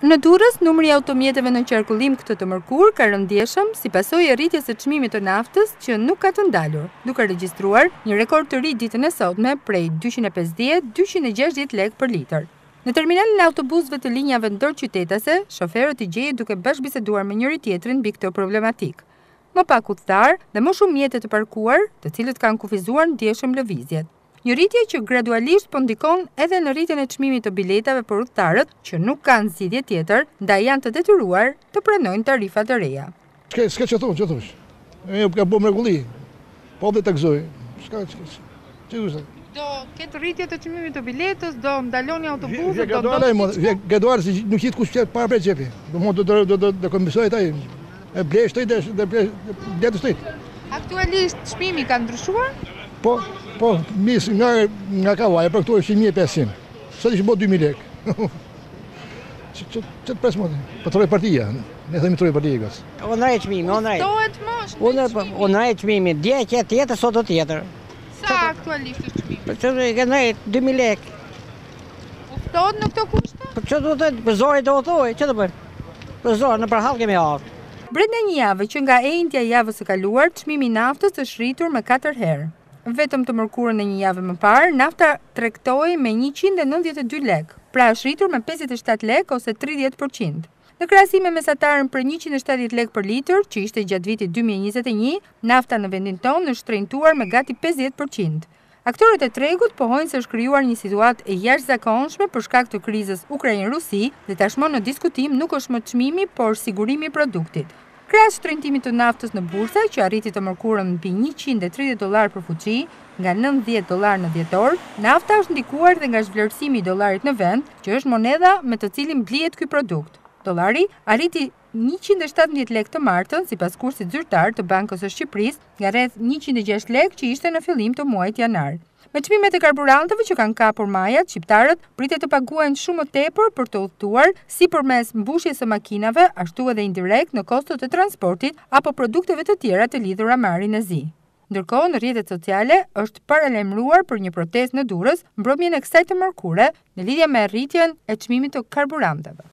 Në Durrës, numri i automjeteve në qarkullim këtë të mërkur ka rënë ndjeshëm si pasojë e rritjes së çmimit të naftës që nuk ka të ndalur, duke regjistruar një rekord të ri ditën e sotme prej 250-260 lekë për litër. Në terminalin e autobusëve të linjave ndërqytetase, shoferët i gjejnë duke bashkëbiseduar me njëri tjetrin mbi këtë problematik. Më pak udhëtar dhe më shumë mjete të parkuar, të cilët kanë kufizuar ndjeshëm lëvizjet. Një rritje që gradualisht po ndikon edhe në rritjen e çmimit të biletave për udhëtarët që nuk kanë zgjidhje tjetër, ndaj janë të detyruar të pranojnë tarifa të reja. S'ka që thosh. Ka bë mrekulli. Po dhe të gëzoj. Do ketë rritje të çmimit të biletës, do ndaloni autobuset, graduale si nuk hitë kush para për xhepi. Do komisoj taj. E blesh të biletës të. Aktualisht çmimi ka ndryshuar? Po, mis nga kavaj, për këtu është 1.500. Sot ishë bo 2.000 lekë. Që të presë më të? Po troj partia, ne themi troj partia i gësë. Onaj çmimi, onaj. Dohet më? Onaj çmimi, dje që tjetër, sot do tjetër. Sa aktualisht është çmimi? Për që gënaj 2.000 lekë. Uftohet në këto kushte? Për që do të për zori do thoj, që të bërë? Për zori, në përhall kemi ardhur. Brenda një jave që nga enjtja javës së kaluar, çmimi i naftës është rritur me 4 herë. Vetëm të mërkurën e një javë më parë, nafta tregtoi me 192 lekë, pra është rritur me 57 lekë ose 30%. Në krahasim me mesatarën për 170 lekë për litër, që ishte gjatë vitit 2021, nafta në vendin tonë është shtrenjtuar me gati 50%. Aktorët e tregut pohojnë se është krijuar një situatë e jashtëzakonshme për shkak të krizës Ukrainë-Rusi dhe tashmë në diskutim nuk është më çmimi, por sigurimi i produktit. Krahas shtrenjtimit të naftës në bursa, që arriti të mërkurën mbi $130 për fuqi, nga $90 në dhjetor, nafta është ndikuar dhe nga zhvlerësimi i dollarit në vend, që është monedha me të cilin blihet ky produkt. Dollari arriti 117 lekë të martën, sipas kursit zyrtar të Bankës së Shqipërisë, nga rreth 106 lekë që ishte në fillim të muajit janar. Me çmimet e karburantëve që kanë kapur majat, shqiptarët pritet të paguajnë shumë më tepër për të udhëtuar, si përmes mbushjes së makinave, ashtu edhe indirekt në kostot e transportit apo produkteve të tjera të lidhura me arin e zi. Ndërkohë, në rrjetet sociale është paralajmëruar për një protestë në Durrës mbrëmjen e kësaj të mërkure në lidhje me rritjen e çmimit të karburantëve.